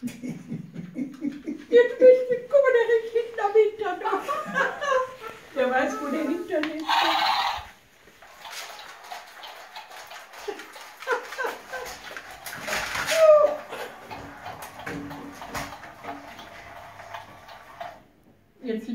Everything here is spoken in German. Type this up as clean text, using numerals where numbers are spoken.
Jetzt bist du, guck mal, der riecht hinten am Hintern noch. Der weiß, wo der Hintern ist. Jetzt